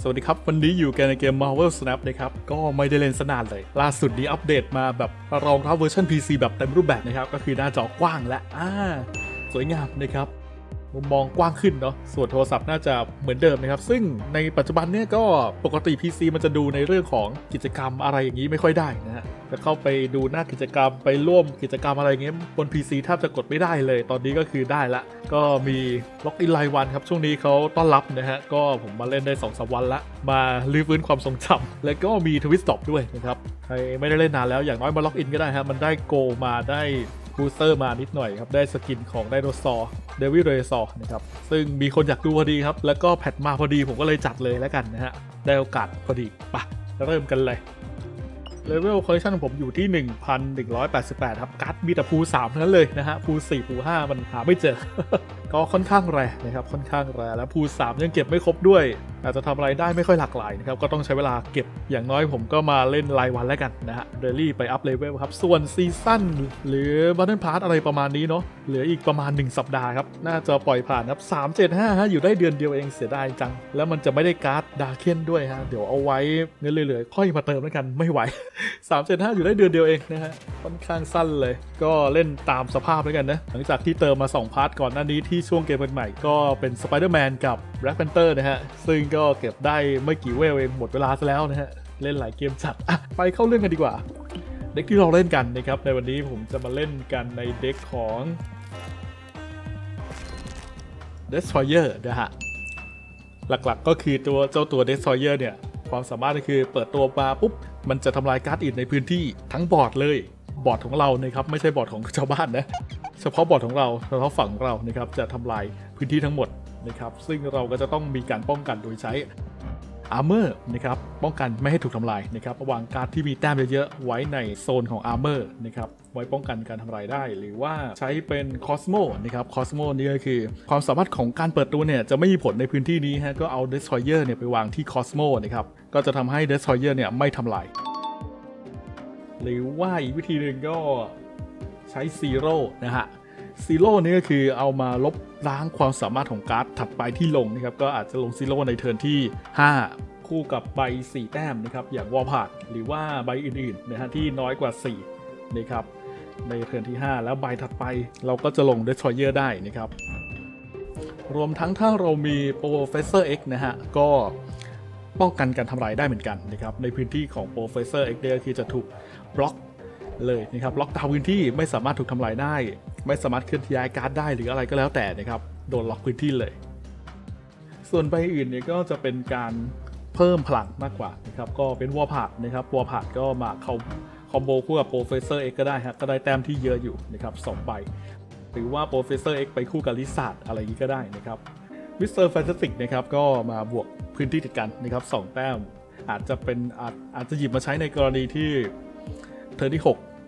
วัสดีครับวันนี้อยู่กันในเกม Marvel Snap นะครับก็ไม่ได้เล่นสนานเลยล่าสุดนี้อัปเดตมาแบบรองรับเวอร์ชัน PC แบบเต็มรูปแบบนะครับก็คือหน้าจอกว้างและสวยงามนะครับมุมมองกว้างขึ้นเนาะส่วนโทรศัพท์น่าจะเหมือนเดิมนะครับซึ่งในปัจจุบันเนี่ยก็ปกติ PC มันจะดูในเรื่องของกิจกรรมอะไรอย่างนี้ไม่ค่อยได้นะฮะจะเข้าไปดูหน้ากิจกรรมไปร่วมกิจกรรมอะไรอย่างเงี้ยบน PC แทบจะกดไม่ได้เลยตอนนี้ก็คือได้ละก็มีล็อกอินรายวันครับช่วงนี้เขาต้อนรับนะฮะก็ผมมาเล่นได้ 2-3 วันละมาลื้อฟื้นความทรงจำแล้วก็มีทวิสต์ต็อปด้วยนะครับใครไม่ได้เล่นนานแล้วอย่างน้อยมาล็อกอินก็ได้ฮะมันได้โกมาได้บูสเตอร์มานิดหน่อยครับได้สกินของไดโนเสาร์เดวิลเรซอร์นะครับซึ่งมีคนอยากดูพอดีครับแล้วก็แพทมาพอดีผมก็เลยจัดเลยแล้วกันนะฮะได้โอกาสพอดีปะเริ่มกันเลยเลเวลคอลเลคชันของผมอยู่ที่ 1,188 ครับการ์ดมีแต่พู3ทั้งนั้นเลยนะฮะพู4พู5มันหาไม่เจอ ก็ค่อนข้างแรนะครับค่อนข้างแรแล้วพู3ยังเก็บไม่ครบด้วยอาจจะทำอะไรได้ไม่ค่อยหลากหลายนะครับก็ต้องใช้เวลาเก็บอย่างน้อยผมก็มาเล่นรายวันแล้วกันนะฮะเดลี่ไปอัพเลเวลครับส่วนซีซั่นหรือบัตเทิลพาร์ทอะไรประมาณนี้เนาะเหลืออีกประมาณ1สัปดาห์ครับน่าจะปล่อยผ่านครับ375ฮะอยู่ได้เดือนเดียวเองเสียดายจังแล้วมันจะไม่ได้การ์ดดาร์เคนด้วยฮะเดี๋ยวเอาไว้เงินเหลือๆค่อยมาเติมแล้วกันไม่ไหว 375อยู่ได้เดือนเดียวเองนะฮะค่อนข้างสั้นเลยก็เล่นตามสภาพแล้วกันนะหลังจากที่เติมมา2พาร์ทก่อนหน้านี้ที่ช่วงเกมใหม่ก็เป็น Spider-Man กับ Black Panther นะฮะซึ่งก็เก็บได้ไม่กี่เวลเองหมดเวลาซะแล้วนะฮะเล่นหลายเกมจัดไปเข้าเรื่องกันดีกว่าเด็กที่เราเล่นกันนะครับในวันนี้ผมจะมาเล่นกันในเด็กของ Destroyer นะฮะหลักๆก็คือเจ้าตัว Destroyer เนี่ยความสามารถก็คือเปิดตัวมาปุ๊บมันจะทำลายการ์ดอื่นในพื้นที่ทั้งบอร์ดเลยบอร์ดของเรานะครับไม่ใช่บอร์ดของชาวบ้านนะเฉพาะบอร์ดของเราเฉพาะฝั่งของเรานะครับจะทำลายพื้นที่ทั้งหมดนะครับซึ่งเราก็จะต้องมีการป้องกันโดยใช้อาร์เมอร์นะครับป้องกันไม่ให้ถูกทำลายนะครับวางการ์ดที่มีแต้มเยอะๆไว้ในโซนของอาร์เมอร์นะครับไว้ป้องกันการทำลายได้หรือว่าใช้เป็นคอสโมนะครับคอสโมนี่ก็คือความสามารถของการเปิดตัวเนี่ยจะไม่มีผลในพื้นที่นี้ฮะก็เอา Destroyer เนี่ยไปวางที่คอสโมนะครับก็จะทำให้ Destroyer เนี่ยไม่ทำลายหรือว่าอีกวิธีหนึ่งก็ใช้ซีโร่นะฮะซีโร่นี่ก็คือเอามาลบล้างความสามารถของการ์ดถัดไปที่ลงนะครับก็อาจจะลงซีโร่ในเทิร์นที่5คู่กับใบ4แต้มนะครับอย่างวอลพาร์ดหรือว่าใบอื่นๆนะฮะที่น้อยกว่า4นะครับในเทิร์นที่5แล้วใบถัดไปเราก็จะลง Destroyer ได้นะครับรวมทั้งถ้าเรามี Professor X นะฮะก็ป้องกันการทำลายได้เหมือนกันนะครับในพื้นที่ของ Professor X เนี่ยคือจะถูกบล็อกเลยนะครับล็อกดาวน์พื้นที่ไม่สามารถถูกทำลายได้ไม่สามารถเคลื่อนย้ายการ์ดได้หรืออะไรก็แล้วแต่นะครับโดนล็อกพื้นที่เลยส่วนใบอื่นเนี่ยก็จะเป็นการเพิ่มพลังมากกว่านะครับก็เป็นวอลพาร์ดนะครับวอลพาร์ดก็มาคอมโบคู่กับ Professor X ก็ได้ฮะก็ได้แต้มที่เยอะอยู่นะครับ2ใบหรือว่า Professor X ไปคู่กับลิซ่าอะไรอย่างนี้ก็ได้นะครับมิสเตอร์แฟนตาสติกนะครับก็มาบวกพื้นที่ติดกันนะครับ2แต้มอาจจะหยิบมาใช้ในกรณีที่เทิร์นที่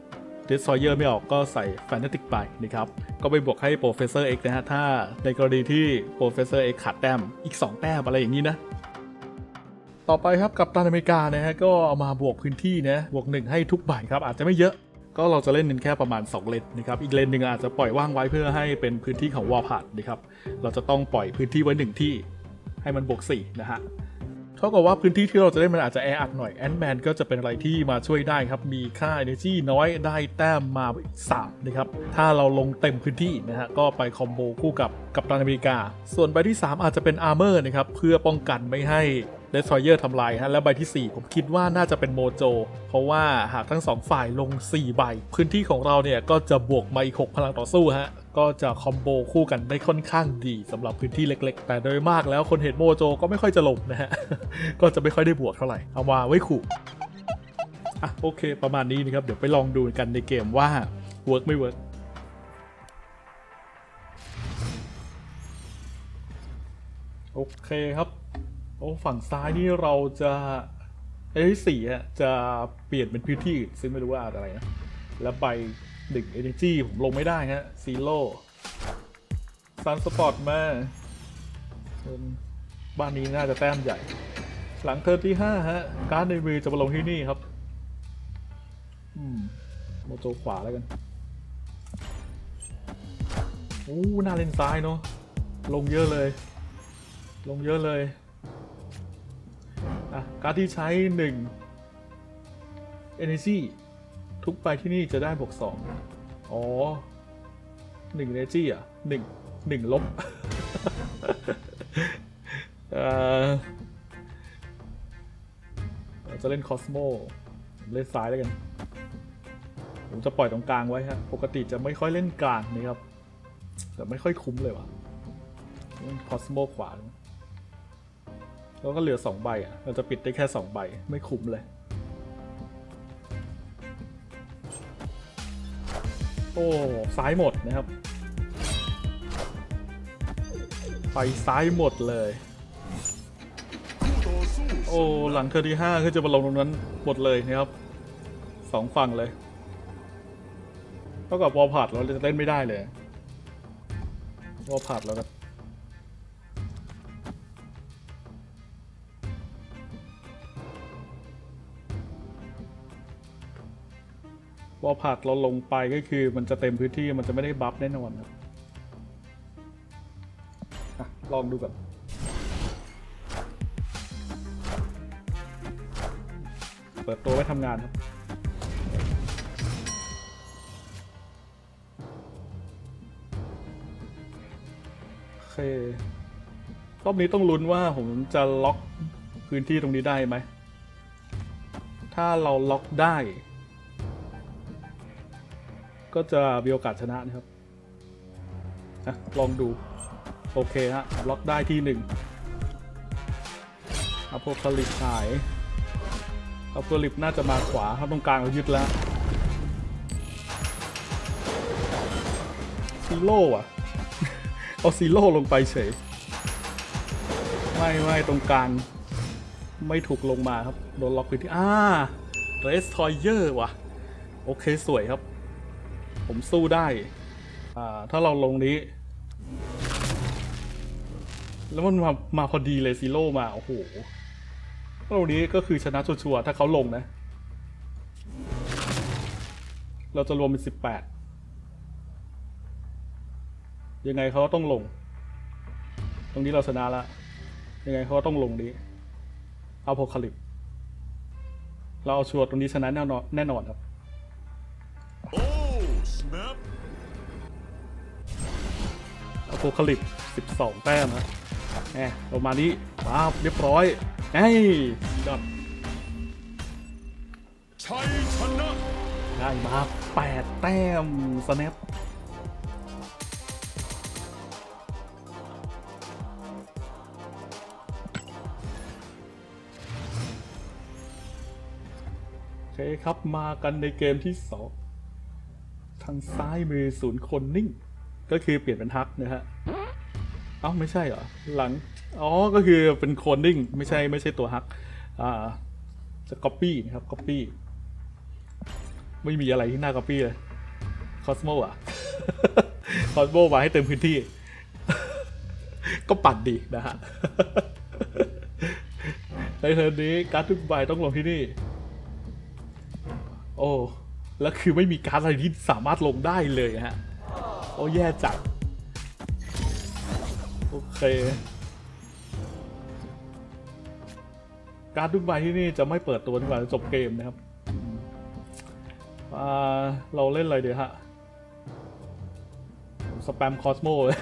6 Destroyer ไม่ออกก็ใส่ Fanatic ไปนะครับก็ไปบวกให้ Professor X นะฮะถ้าในกรณีที่ Professor X ขาดแต้มอีก2แต้มอะไรอย่างนี้นะต่อไปครับกัปตันอเมริกานะฮะก็เอามาบวกพื้นที่นะบวก1ให้ทุกใบครับอาจจะไม่เยอะก็เราจะเล่นกันแค่ประมาณ2เลนนะครับอีกเลนหนึ่งอาจจะปล่อยว่างไว้เพื่อให้เป็นพื้นที่ของวอลพาร์ดนะครับเราจะต้องปล่อยพื้นที่ไว้1ที่ให้มันบวก4นะฮะเท่ากับว่าพื้นที่ที่เราจะเล่นมันอาจจะแออัดหน่อยแอนด์แมนก็จะเป็นอะไรที่มาช่วยได้ครับมีค่า energy น้อยได้แต้มมา3นะครับถ้าเราลงเต็มพื้นที่นะฮะก็ไปคอมโบคู่กับกัปตันอเมริกาส่วนใบที่3อาจจะเป็นอาร์เมอร์นะครับเพื่อป้องกันไม่ให้Destroyer ทำลายฮะแล้วใบที่4ผมคิดว่าน่าจะเป็นโมโจเพราะว่าหากทั้ง2ฝ่ายลง4ใบพื้นที่ของเราเนี่ยก็จะบวกมาอีก6พลังต่อสู้ฮะก็จะคอมโบคู่กันได้ค่อนข้างดีสำหรับพื้นที่เล็กๆแต่โดยมากแล้วคนเห็นโมโจก็ไม่ค่อยจะลงนะฮะ ก็จะไม่ค่อยได้บวกเท่าไหร่เอามาไว้ขู่โอเคประมาณนี้นะครับเดี๋ยวไปลองดูกันในเกมว่าเวิร์กไม่เวิร์กโอเคครับฝั่งซ้ายนี่เราจะที่4จะเปลี่ยนเป็นพื้นที่ซึ่งไม่รู้ว่าอะไรนะแล้วใบ1 energy ผมลงไม่ได้ฮะซีโร่ซันสปอร์ตมาบ้านนี้น่าจะแต้มใหญ่หลังเทิร์นที่5ฮะการ์ดในมือจะมาลงที่นี่ครับโมโจขวาแล้วกันหน้าเลนซ้ายเนาะลงเยอะเลยการที่ใช้1 energy ทุกไปที่นี่จะได้บวก2อ๋อ1 energy อ่ะ1ลบ จะเล่นคอสโมเล่นซ้ายแล้วกันผมจะปล่อยตรงกลางไว้ฮะปกติจะไม่ค่อยเล่นกลางนี่ครับแต่ไม่ค่อยคุ้มเลยว่ะเล่นคอสโมขวาแล้วก็เหลือ2ใบอ่ะเราจะปิดได้แค่2ใบไม่คุ้มเลยโอ้ซ้ายหมดนะครับไปซ้ายหมดเลยโอ้หลังเทอร์ที่5คือจะมาลงตรงนั้นหมดเลยนะครับ2ฝั่งเลยเท่ากับวอลพาดเราจะเล่นไม่ได้เลยวอลพาดเราก็วอลพาดเราลงไปก็คือมันจะเต็มพื้นที่มันจะไม่ได้บัฟแน่นอนครับลองดูก่อนเปิดตัวไว้ทำงานครับโอเครอบนี้ต้องลุ้นว่าผมจะล็อกพื้นที่ตรงนี้ได้ไหมถ้าเราล็อกได้ก็จะมีโอกาสชนะนะครับลองดูโอเคฮะล็อกได้ที่1อโพคาลิปหายอโพคาลิปน่าจะมาขวาครับตรงกลางเรายึดแล้วซีโร่อะเอาซีโร่ลงไปเฉยไม่ตรงกลางไม่ถูกลงมาครับโดนล็อกไปที่เรสทอยเยอร์ว่ะโอเคสวยครับผมสู้ได้ถ้าเราลงนี้แล้วมันมาพอดีเลยซีโร่มาโอ้โหตรงนี้ก็คือชนะชัวร์ถ้าเขาลงนะเราจะรวมเป็น18ยังไงเขาต้องลงตรงนี้เราชนะละยังไงเขาต้องลงนี้เอาโพคาลิปเราเอาชัวร์ตรงนี้ชนะแน่นอนครับเอาโพคาลิป12 แต้มนะประมาณนี้ปั๊บเรียบร้อยยอดชัยชนะได้มา8 แต้มสแนปโอเคครับมากันในเกมที่2ทางซ้ายมือ0 คนนิ่งก็คือเปลี่ยนเป็นฮักนะฮะไม่ใช่เหรอหลังก็คือเป็นโคนดิ้งไม่ใช่ตัวฮักจะ copy นะครับ copy ไม่มีอะไรที่น่า copy เลย Cosmo อ่ะ Cosmo มาให้เต็มพื้นที่ ก็ปั่นดีนะฮะ ในเทอร์นนี้การ์ดทุกใบต้องลงที่นี่โอ้แล้วคือไม่มีการ์ดอะไรที่สามารถลงได้เลยฮะโอ้แย่จัดโอเคการ์ดทุกใบที่นี่จะไม่เปิดตัวจนกว่าจะจบเกมนะครับเราเล่นอะไรเดี๋ยวฮะสแปมคอสโมเลย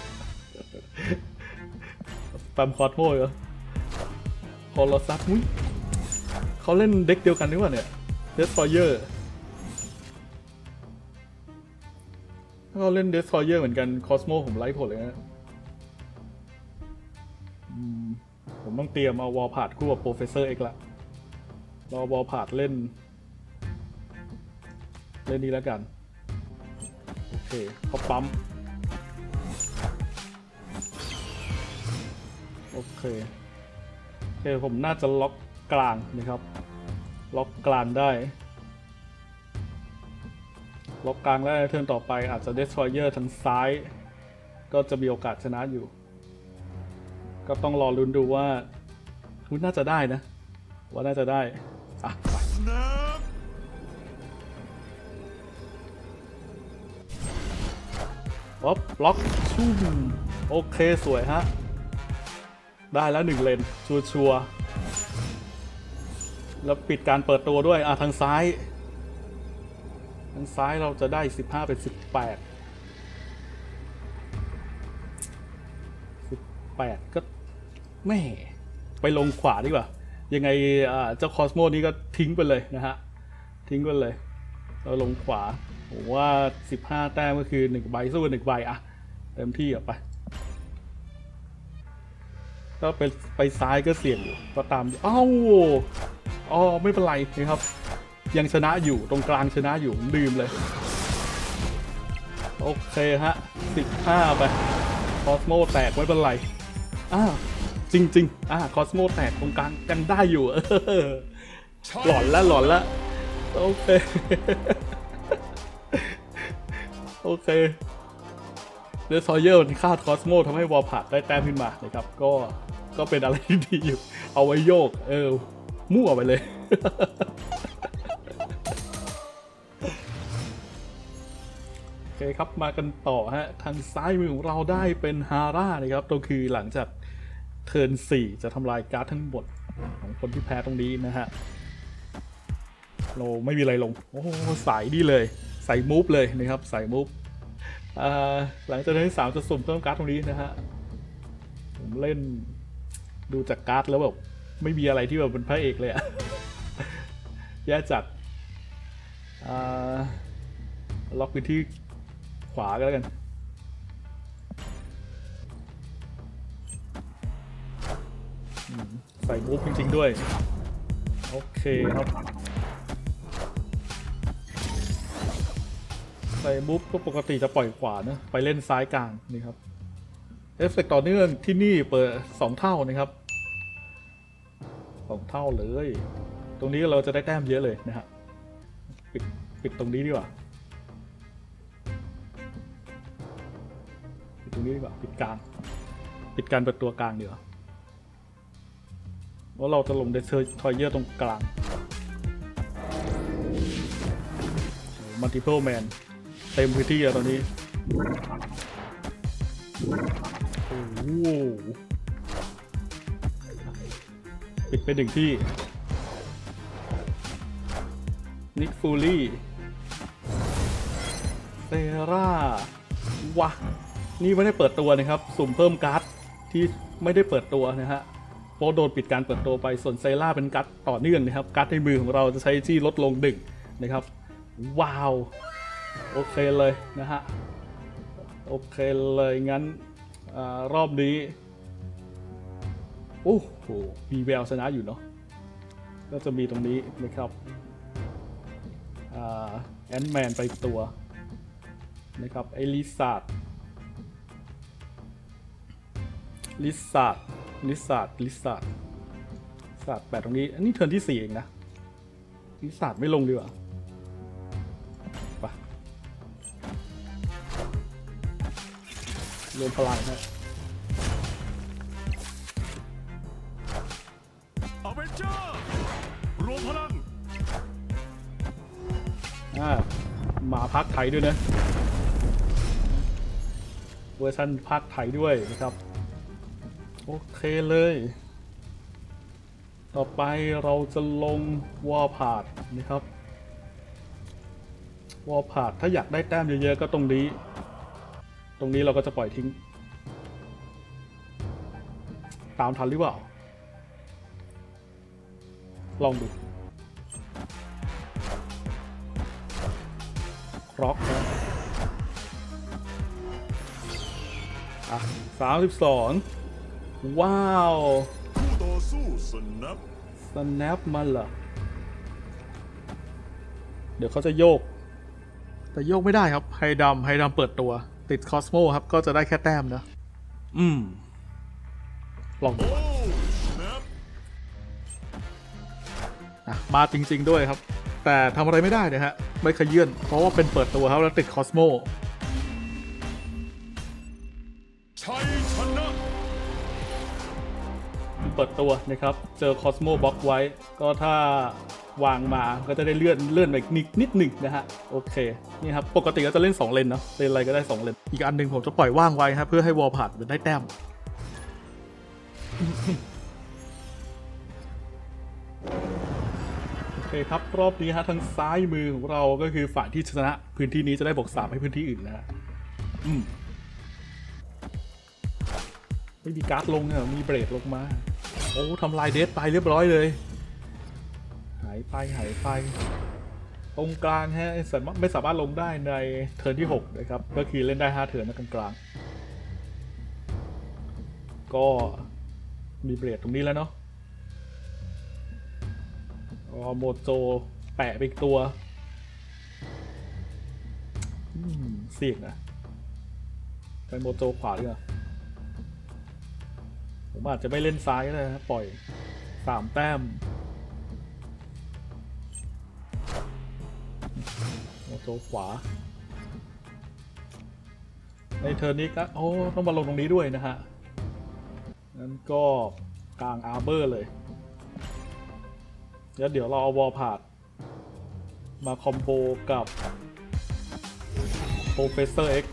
สแปมคอสโมเหรอคอร์ลซัสเขาเล่นเด็กเดียวกันนี่หว่าเนี่ยเดสทรอยเยอร์เขาเล่นเดสทรอยเยอร์เหมือนกันคอสโมผมไล่ผลเลยนะผมต้องเตรียมเอาวอลพาดคู่กับโปรเฟสเซอร์เอกละรอวอลพาดเล่นนี้แล้วกันโอเคเขาปั๊มโอเคผมน่าจะล็อกกลางนะครับล็อกกลางได้ล็อกกลางได้เทิร์นต่อไปอาจจะเดสทรอยเยอร์ทางซ้ายก็จะมีโอกาสชนะอยู่ก็ต้องรอลุ้นดูว่าน่าจะได้นะว่าน่าจะได้ป๊อปล็อกชุ่มโอเคสวยฮะได้แล้ว1 เลนชัวร์แล้วปิดการเปิดตัวด้วยทางซ้ายเราจะได้15เป็น18ก็แม่ไปลงขวาดีกว่ายังไงเจ้าคอสโมนี้ก็ทิ้งไปเลยนะฮะทิ้งไปเลยเราลงขวาผมว่า15แต้มก็คือ1ใบสู้1ใบเต็มที่ไปก็ไปซ้ายก็เสี่ยงอยู่ก็ตามไม่เป็นไรนะครับยังชนะอยู่ตรงกลางชนะอยู่ลืมเลยโอเคฮะ15ไปคอสโมแตกไม่เป็นไรจริงคอสโมแตกตรงกลางกันได้อยู่หลอนละโอเคโอเคเดซอยเยอร์มันฆ่าคอสโมทำให้วอลพาร์ดได้แต้มขึ้นมานะครับก็เป็นอะไรที่ดีอยู่เอาไว้โยกมั่วไปเลยโอเคครับมากันต่อฮะทางซ้ายมือของเราได้เป็นฮาร่านะครับก็คือหลังจากเทิร์น4จะทำลายการ์ดทั้งหมดของคนที่แพ้ตรงนี้นะฮะเราไม่มีอะไรลงใส่ดีเลยใส่มูฟเลยนะครับใส่มูฟหลังจากนั้น3จะสุ่มเพิ่มการ์ดตรงนี้นะฮะผมเล่นดูจากการ์ดแล้วแบบไม่มีอะไรที่แบบเป็นพระเอกเลยแย่จัดล็อกไปที่ขวาก็แล้วกันใส่มูฟจริงๆด้วยโอเคครับใส่มูฟก็ปกติจะปล่อยขวานะไปเล่นซ้ายกลางนี่ครับเอฟเฟกต์ต่อเนื่องที่นี่เปิด2เท่านะครับ2เท่าเลยตรงนี้เราจะได้แต้มเยอะเลยนะฮะปิดตรงนี้ดีกว่าปิดตรงนี้ดีกว่าปิดกลางปิดการเปิดตัวกลางดีกว่าว่าเราจะลงเดซทอยเยอร์ตรงกลางมัลติเพิลแมนเต็มพื้นที่อะตอนนี้โอ้โหปิดไป1ที่นิกฟูลี่เซราวะนี่ไม่ได้เปิดตัวนะครับสุ่มเพิ่มการ์ดที่ไม่ได้เปิดตัวนะฮะเพราะโดนปิดการเปิดตัวไปส่วนเซราเป็นการ์ดต่อเนื่องนะครับการ์ดในมือของเราจะใช้ที่ลดลง1นะครับว้าวโอเคเลยนะฮะโอเคเลยงั้นรอบนี้โอ้โหมีแววชนะอยู่เนาะก็จะมีตรงนี้นะครับแอนด์แมนไปตัวนะครับไอลิซาร์ด8ตรงนี้อันนี้เทิร์นที่4เองนะลิซาร์ดไม่ลงดีกว่าไปรวมพลังฮะอเวนเจอร์รวมพลังมาภาคไทยด้วยนะเวอร์ชันภาคไทยด้วยนะครับโอเคเลยต่อไปเราจะลงวอลพาร์ดนะครับวอลพาร์ดถ้าอยากได้แต้มเยอะๆก็ตรงนี้เราก็จะปล่อยทิ้งตามทันหรือเปล่าลองดูคร็อกนะ32ว้าวคู่ต่อสู้สแนปมันเหรอเดี๋ยวเขาจะโยกแต่โยกไม่ได้ครับไฮดำเปิดตัวติดคอสโมครับก็จะได้แค่แต้มนะลองดูมาจริงๆด้วยครับแต่ทำอะไรไม่ได้นะฮะไม่ขยื่นเพราะว่าเป็นเปิดตัวครับแล้วติดคอสโมชัยชนะเปิดตัวนะครับเจอคอสโมบล็อกไว้ก็ถ้าวางมาก็จะได้เลื่อนไปนิดหนึ่งนะฮะโอเคนี่ครับปกติก็จะเล่น2เลนเนาะเลนอะไรก็ได้2เลนอีกอันหนึ่งผมจะปล่อยว่างไว้ครับเพื่อให้วอลพาร์ดมันได้แต้มครับรอบนี้ฮะทางซ้ายมือของเราก็คือฝ่ายที่ชนะพื้นที่นี้จะได้บวก3ให้พื้นที่อื่นนะฮะไม่มีการ์ดลงเนี่ยมีเบรดลงมาโอ้ทำลายเดสไปเรียบร้อยเลยหายไปตรงกลางฮะไม่สามารถลงได้ในเทิร์นที่6นะครับก็คือเล่นได้5เทิร์นนะกลางๆก็มีเบรดตรงนี้แล้วเนาะโมโจแปะไปอีกตัวเสี่ยงนะไปโมโจขวาดีกว่าผมอาจจะไม่เล่นซ้ายก็ได้นะปล่อย3แต้มโมโจขวาในเทิร์นนี้ก็ต้องมาลงตรงนี้ด้วยนะฮะงั้นก็กลางอาร์เบอร์เลยแล้วเดี๋ยวเราเอาวอลพาดมาคอมโบกับ Professor X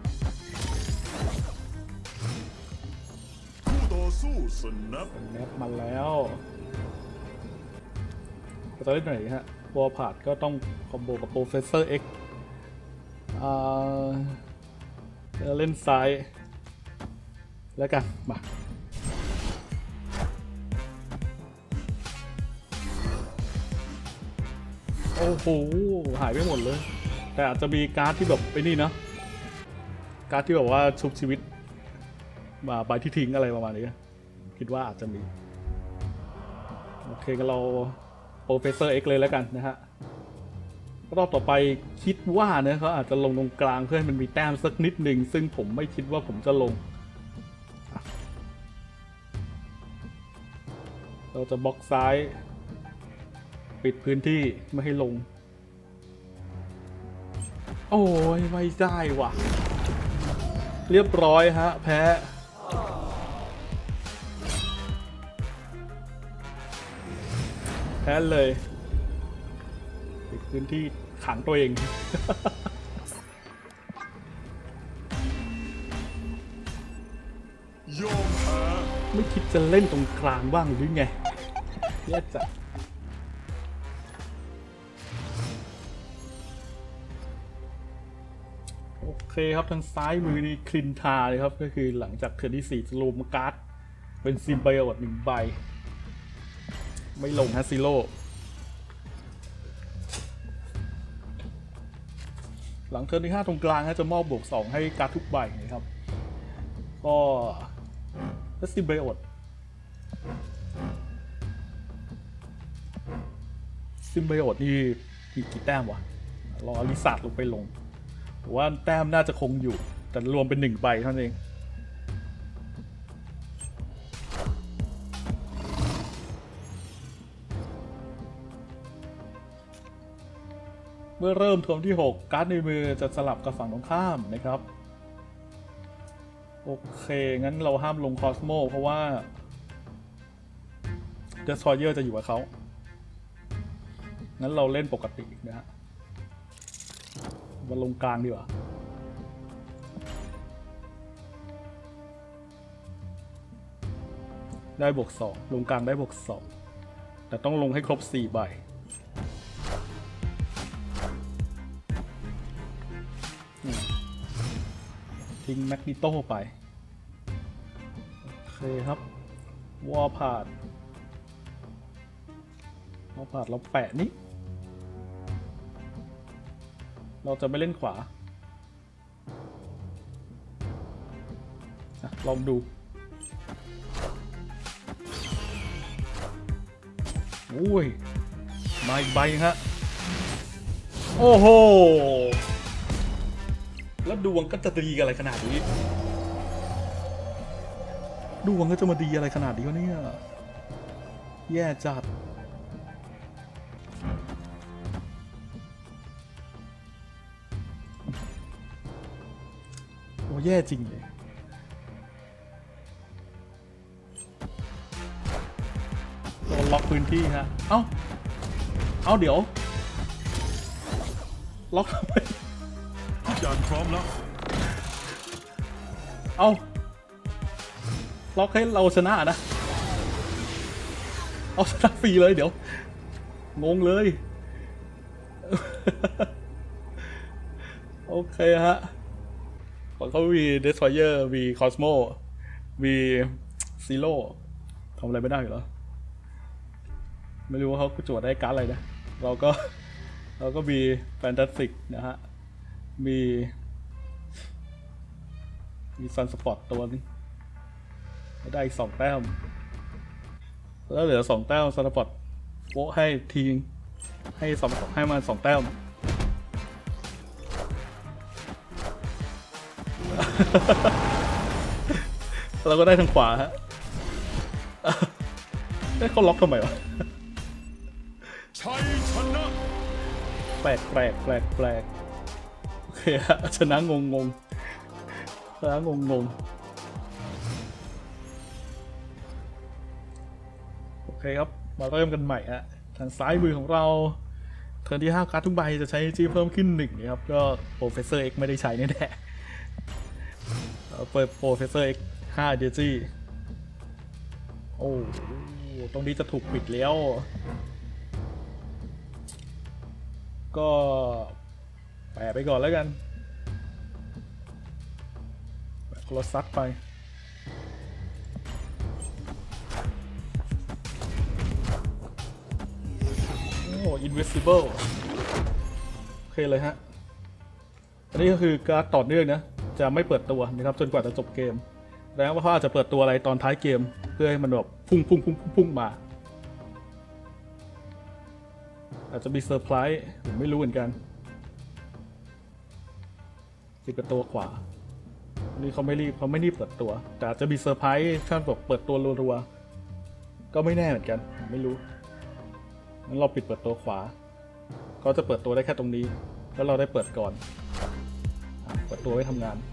ผู้ต่อสู้สนับมาแล้วจะเล่นไหนฮะวอลพาดก็ต้องคอมโบกับ Professor X เล่นซ้ายแล้วกันมาโอ้โหหายไปหมดเลยแต่อาจจะมีการ์ดที่แบบไปนี่เนาะการ์ดที่แบบว่าชุบชีวิตมาใบที่ทิ้งอะไรประมาณนี้คิดว่าอาจจะมีโอเคกันเรา Professor X เลยแล้วกันนะฮะรอบต่อไปคิดว่าเนี่ยเขาอาจจะลงตรงกลางเพื่อให้มันมีแต้มสักนิดหนึ่งซึ่งผมไม่คิดว่าผมจะลงเราจะบล็อกซ้ายปิดพื้นที่ไม่ให้ลงโอ้ยไม่ได้ว่ะเรียบร้อยฮะแพ้เลยปิดพื้นที่ขังตัวเองยอมแพ้ไม่คิดจะเล่นตรงกลางบ้างหรือไงแย่จัดโอเคครับทางซ้ายมือนี่คลินทาเลยครับก็คือหลังจากเทิร์นที่4จะลงการ์ดเป็นซิมไบโอด1ใบไม่ลงฮะซิโร่หลังเทิร์นที่5ตรงกลางจะมอบบวก2ให้การ์ดทุกใบนะครับก็ซิมไบโอดนี่กี่แต้มวะลองอลิซาร์ดลงไปลงว่าแต้มน่าจะคงอยู่แต่รวมเป็น1ใบเท่านั้นเองเมื่อเริ่มเทิร์นที่6การ์ดในมือจะสลับกับฝั่งตรงข้ามนะครับโอเคงั้นเราห้ามลงคอสโมเพราะว่าเดสทรอยเยอร์จะอยู่กับเขางั้นเราเล่นปกตินะฮะมาลงกลางดีกว่าได้บวก2ลงกลางได้บวก2แต่ต้องลงให้ครบ4ใบทิ้งแมกนิโต้ไปโอเคครับวอลพาดเราแปะนี้เราจะไม่เล่นขวาลองดูอุ้ยมาอีกใบฮะโอ้โหแล้วดวงก็จะดีอะไรขนาดนี้ดวงก็จะมาดีอะไรขนาดนี้วะเนี่ยแย่จัดโอ้แย่จริงเลยโดนล็อกพื้นที่ฮะเอ้าเดี๋ยวล็อกทำไมทุกอย่างพร้อมแล้วล็อกให้เราชนะนะเอาชนะฟรีเลยเดี๋ยวงงเลย โอเคฮะเขามี Destroyer มี Cosmo มี Zero ทำอะไรไม่ได้เหรอไม่รู้ว่าเขาจวดได้การ์ดอะไรนะเราก็มี Fantastic นะฮะมีSunspot ตัวนึงได้อีก2 แต้มแล้วเหลือ2 แต้ม Sunspot โป๊ะให้ทีให้มา2 แต้ม เราก็ได้ทางขวาฮะเขาล็อกทำไมวะชัยชนะแปลกโอเคฮะชนะงงชนะงงโอเคครับมาเริ่มกันใหม่ฮะทางซ้ายมือของเราเทิร์นที่5การ์ดทุกใบจะใช้ energy เพิ่มขึ้น1นะครับก็ Professor X ไม่ได้ใช้แน่ๆเปิด Professor X 5 energy โอ้ตรงนี้จะถูกปิดแล้วก็แปะไปก่อนแล้วกันรถซัดไปโอ้ invisible โอเคเลยฮะอันนี้ก็คือการ์ดต่อเนื่องนะจะไม่เปิดตัวนะครับจนกว่าจะจบเกมแล้วว่าเขาอาจจะเปิดตัวอะไรตอนท้ายเกมเพื่อให้มันแบบพุ่งมาอาจจะมีเซอร์ไพรส์ผมไม่รู้เหมือนกันปิดประตูขวาอันนี้เขาไม่รีบเปิดตัวแต่อาจจะมีเซอร์ไพรส์ถ้าแบบเปิดตัวรัวๆก็ไม่แน่เหมือนกันไม่รู้งั้นเราปิดเปิดตัวขวาเขาจะเปิดตัวได้แค่ตรงนี้แล้วเราได้เปิดก่อนเปิดตัวไว้ทำงาน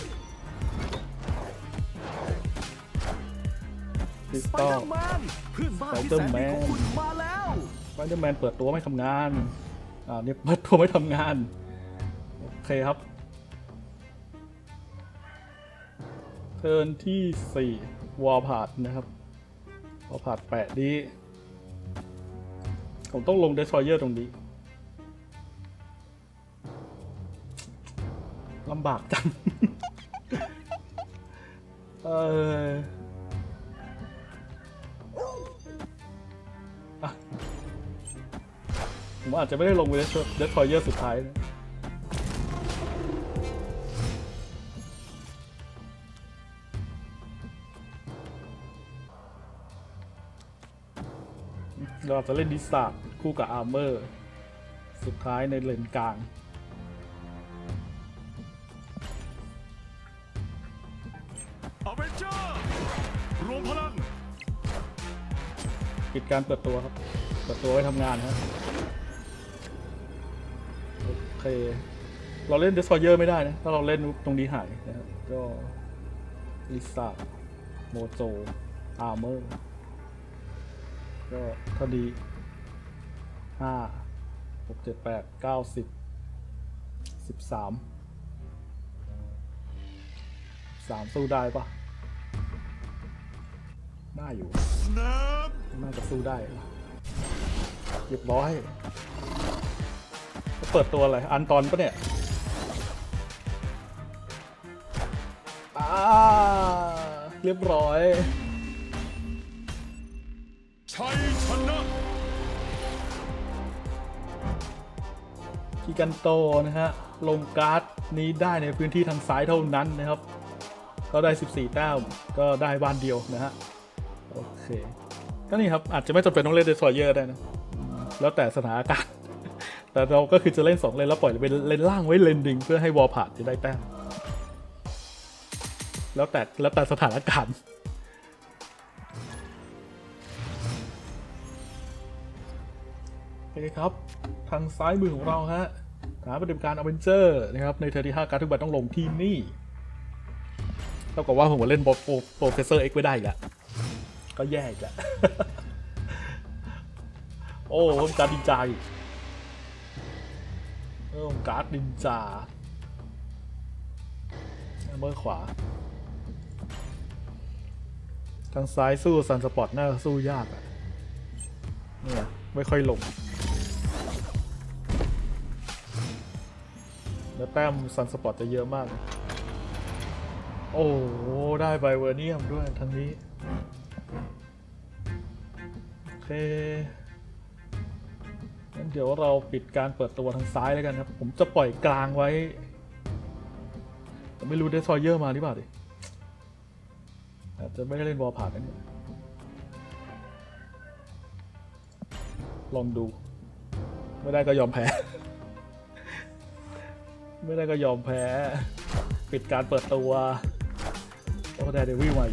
คริสตัลเพื่อนบ้านที่แสนดีของคุณมาแล้วสไปเดอร์แมนเปิดตัวไม่ทำงานนี่เปิดตัวไม่ทำงานโอเคครับเทิร์นที่4วอลพาดนะครับวอลพาด8นี้ผมต้องลง Destroyer ตรงนี้ลำบากจัง ผมอาจจะไม่ได้ลงไปDestroyerสุดท้ายนะเราจะเล่นดิสซาร์ดคู่กับอาร์เมอร์สุดท้ายในเลนกลางอเวนเจอร์รวมพลังปิดการเปิดตัวครับเปิดตัวไว้ทำงานครับโอเคเราเล่น Destroyer ไม่ได้นะถ้าเราเล่นตรงนี้หายนะครับก็ลิซ่าโมโจอาร์เมอร์ก็ถ้าดี5 6 7 8 9 10 13สู้ได้ปะได้อยู่น่าจะสู้ได้เรียบร้อยเปิดตัวอะไรอันตอนปะเนี่ยเรียบร้อยชัยชนะกิกันโตนะฮะลงการ์ดนี้ได้ในพื้นที่ทางซ้ายเท่านั้นนะครับก็ได้14 แต้มก็ได้บ้านเดียวนะฮะโอเคก็นี่ครับอาจจะไม่จำเป็นต้องเล่นDestroyerได้นะแล้วแต่สถานการณ์แต่เราก็คือจะเล่น2เลนแล้วปล่อยเป็นเลนล่างไว้เลนดิงเพื่อให้วอลผ่านจะได้แต้มแล้วแต่สถานการณ์โอเคครับทางซ้ายมือของเราฮะฐานปฏิบัติการอเวนเจอร์นะครับในเทอร์ที่5การทุกใบต้องลงที่นี่เท่ากับว่าผมเล่นโปรเฟสเซอร์ X ไม่ได้อีกแล้วก็แย่อีกแล้ว โอ้ผมการ์ดดินจาการ์ดดินจาเมื่อขวาทางซ้ายสู้ซันสปอร์ตน่าสู้ยากอ่ะเนี่ยไม่ค่อยลงแล้วแต้มซันสปอร์ตจะเยอะมากโอ้โหได้ไบเวอร์เนียมด้วยทั้งนี้โอเคงั้นเดี๋ยวเราปิดการเปิดตัวทางซ้ายแล้วกันครับผมจะปล่อยกลางไว้แต่ไม่รู้เดสทรอยเยอร์มาหรือเปล่าดิอาจจะไม่ได้เล่นวอลผ่านนั่นเนี่ยลองดูไม่ได้ก็ยอมแพ้ ไม่ได้ก็ยอมแพ้ปิดการเปิดตัวโอ้ได้เดวิลมา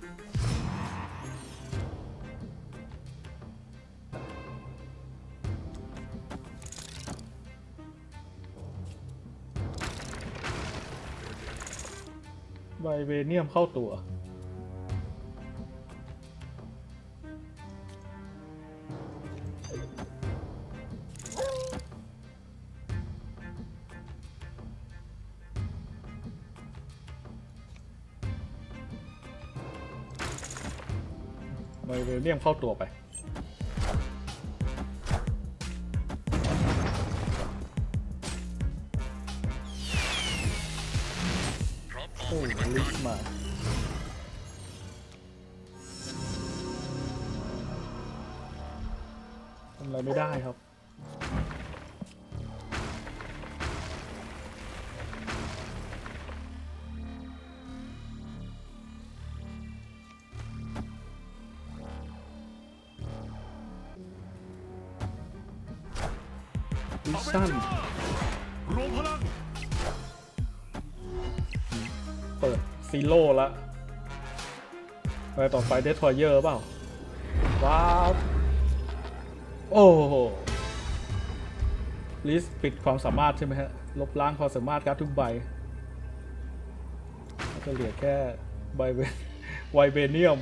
ไบเวเนียมเข้าตัวไบเวเนียมเข้าตัวไปโอ้ลิสมาทำอะไรไม่ได้ครับวิชั่นรวมพลังเปิดซีโร่แล้วไปต่อไปเดสทรอยเยอร์เปล่าว้าวโอ้โหลิสปิดความสามารถใช่ไหมฮะลบล้างความสามารถการ์ดทุกใบจะเหลือแค่ไวเบเนียม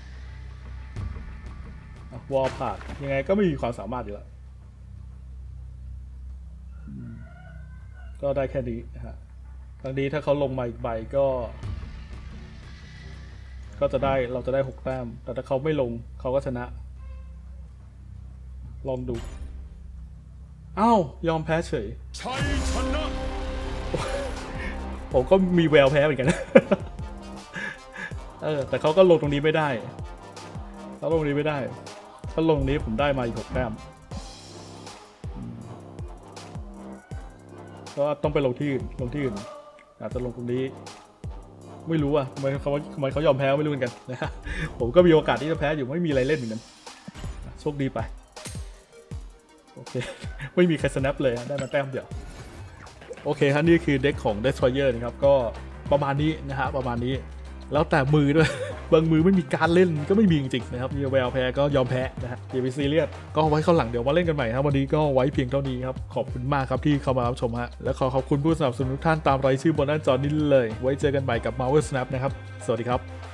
วอลผ่านยังไงก็ไม่มีความสามารถอยู่แล้วก็ได้แค่นี้นะฮะทางนี้ถ้าเขาลงมาอีกใบก็จะได้เราจะได้6 แต้มแต่ถ้าเขาไม่ลงเขาก็ชนะลองดูอ้าวยอมแพ้เฉยชัยชนะผมก็มีแววแพ้เหมือนกัน แต่เขาก็ลงตรงนี้ไม่ได้เขาลงตรงนี้ไม่ได้ถ้าลงตรงนี้ผมได้มาอีก6 แต้มก็ต้องไปลงที่อื่นอาจจะลงตรงนี้ไม่รู้อ่ะทำไมเขายอมแพ้ไม่รู้เหมือนกันนะฮะผมก็มีโอกาสที่จะแพ้อยู่ไม่มีอะไรเล่นเหมือนกันโชคดีไปโอเคไม่มีใครสแนปเลยได้มาแต้มเดียวโอเคครับนี่คือเด็กของ Destroyer นะครับก็ประมาณนี้นะฮะประมาณนี้แล้วแต่มือด้วย บางมือไม่มีการเล่นก็ไม่มีจริงๆนะครับมีแววแพ้ก็ยอมแพ้นะฮะอย่าไปซีเรียสก็ไว้ข้างหลังเดี๋ยวมาเล่นกันใหม่ครับวันนี้ก็ไว้เพียงเท่านี้ครับขอบคุณมากครับที่เข้ามารับชมฮะและขอบคุณผู้สนับสนุนทุกท่านตามรายชื่อบนหน้าจอนี้เลยไว้เจอกันใหม่กับ Marvel Snap นะครับสวัสดีครับ